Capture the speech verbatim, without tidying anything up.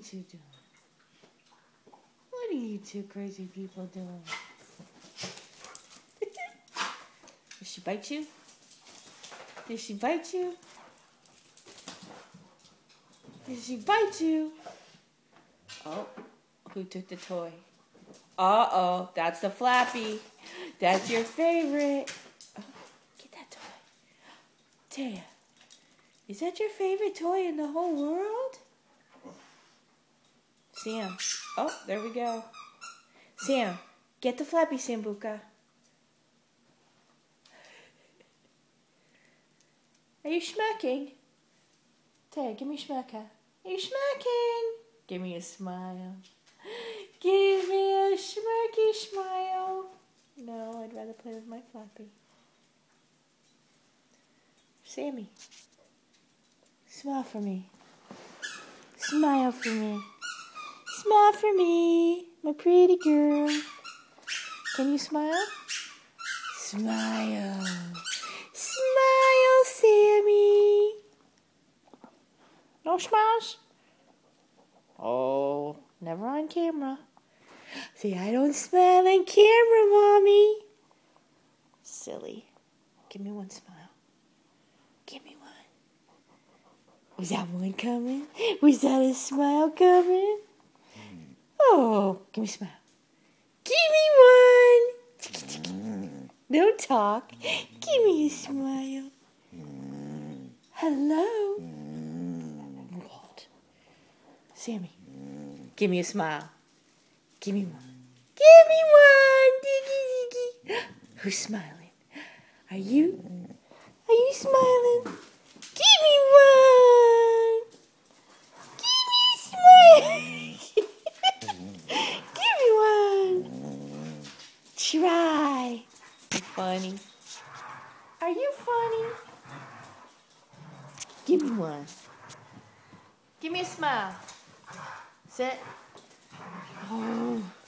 two doing? What are you two crazy people doing? Did she bite you? Did she bite you? Did she bite you? Oh, who took the toy? Uh-oh, that's the Flappy. That's your favorite. Oh, get that toy. Taya, is that your favorite toy in the whole world? Sam. Oh, there we go. Sam, get the Flappy, Sambuca. Are you schmucking? Taya, give me schmucka. Are you schmucking? Give me a smile. Give me a schmirky smile. No, I'd rather play with my Flappy. Sammy, smile for me. Smile for me. Smile for me, my pretty girl. Can you smile? Smile. Smile, Sammy. No smiles? Oh, never on camera. See, I don't smile on camera, Mommy. Silly. Give me one smile. Give me one. Was that one coming? Was that a smile coming? Oh, give me a smile. Give me one. Don't talk. Give me a smile. Hello. What? Sammy, give me a smile. Give me one. Give me one. Diggy, diggy. Who's smiling? Are you? Are you smiling? Give me one. Give me a smile. Give me one. Try. You're funny. Are you funny? Give me one. Give me a smile. Sit. Oh.